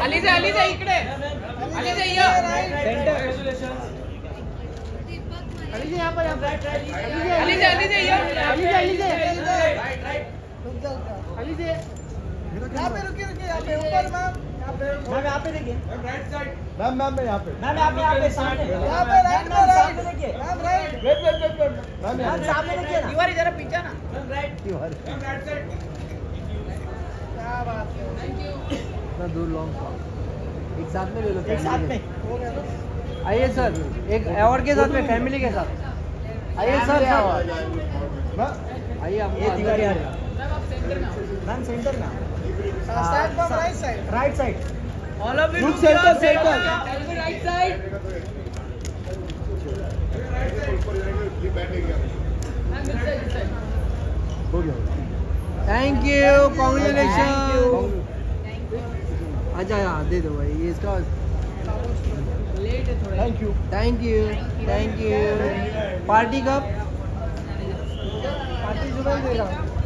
अली से इकडे अली से ये सेंटर अली से यहाँ पर अली से ये अली से यहाँ पे रुकिए यहाँ पे ऊपर मैम यहाँ पे देखिए मैम यहाँ पे सामने यहाँ पे राइट देखिए मैम राइट वेट मैम सामने देखिए ना दीवार जरा पीछे ना राइट दीवार राइट साइड क्या बात है थैंक यू इतना दूर लॉन्ग एक साथ में ले लो एक साथ में आइए सर एक अवार्ड के साथ में फैमिली के साथ आइए सर आइए आप दीवार मैम सेंटर में right side all of you centre right side thank you congratulation अच्छा दे दो भाई ये इसका लेट है थोड़ा थैंक यू पार्टी कब पार्टी सुबह देगा